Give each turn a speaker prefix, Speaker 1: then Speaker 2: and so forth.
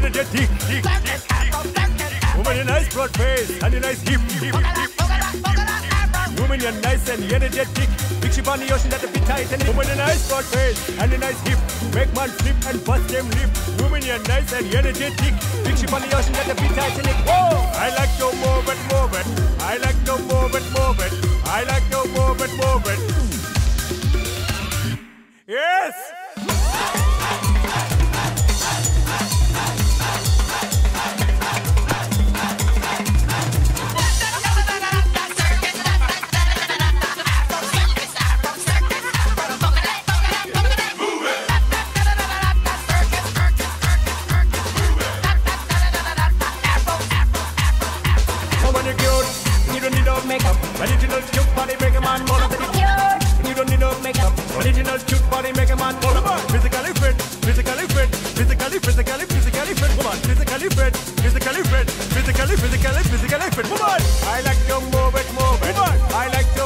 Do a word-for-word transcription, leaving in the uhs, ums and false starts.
Speaker 1: energetic. Woman, your nice broad face and your nice hip. hip, hip, hip. Woman, you're nice and energetic. Big ship on the ocean that be tight and woman, a nice broad face and a nice hip. Make man flip and bust them lip. Woman, you're nice and energetic. Big ship on the ocean that be tight and it. Whoa! I like to move it, move it. I like to move it, move it. I like to move it, move it. Yes!
Speaker 2: Original cute body make a man more than cute. You don't need no makeup. Original cute body make a man more than physically fit, physically fit, physically, physically, physically fit woman. Physically fit, physically fit, physically, physically, physically fit woman. I like to move it, move it. Woman. I like to